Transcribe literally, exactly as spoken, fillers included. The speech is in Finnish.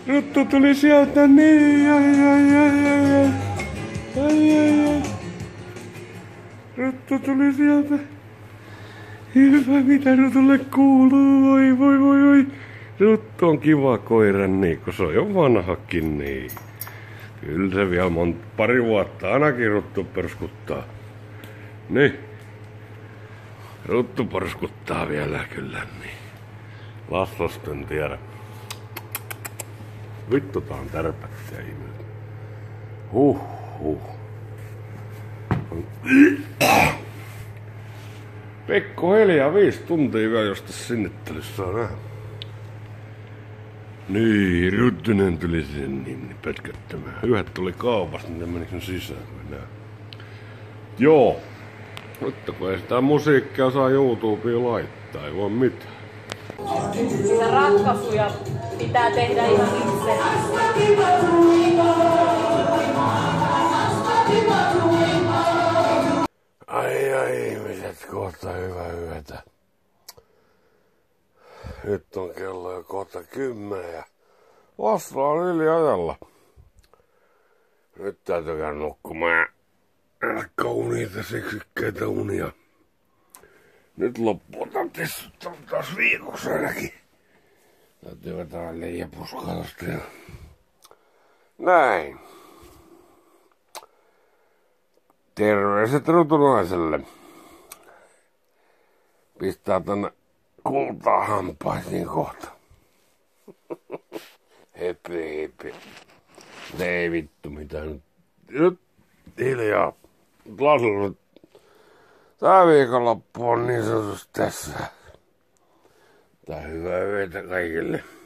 Ruttu tuli sieltä, niin, ai, ai, ai, ai, ai, ai, ai, ai. Ruttu tuli sieltä. Hyvä, mitä Rutulle kuuluu, voi, voi, voi, voi. Ruttu on kiva koira, niin, kun se on jo vanhakin, niin. Kyllä se vielä monta, pari vuotta ainakin Ruttu perskuttaa. Niin. Ruttu porskuttaa vielä kyllä, niin. Laslosta en tiedä. Vittu, tää on tärpättiä ihmeellä. Huh, huh. Pekko Helia viisi tuntia vielä, jos tässä sinnittelyssä on nähdä. Niin, Ruttunen tuli sinne niin pätkättämään. Yhdet tuli kaupasta, niin menikö ne sisään enää. Joo. Mutta kun ei sitä musiikkia saa YouTubeen laittaa, ei voi mitään. Niitä ratkaisuja pitää tehdä ihan itse. Ai ai ihmiset, kohta hyvä yötä. Nyt on kello jo kohta kymmenen ja vasta on yli ajalla. Nyt täytyy käydä nukkumaan. Kauniita seksikkäitä unia. Nyt loppuu tantissa taas viikossa ainakin. Täytyy vetää leijäpuskalasta ja näin. Terveiset Rutunaiselle. Pistää tänne kultaa hampaisiin kohta. Hepi hepi. Ei vittu mitä nyt. Nyt hiljaa. Laslu. Tää viikonloppu on niin sanotusti tässä. Tää hyvää yötä kaikille.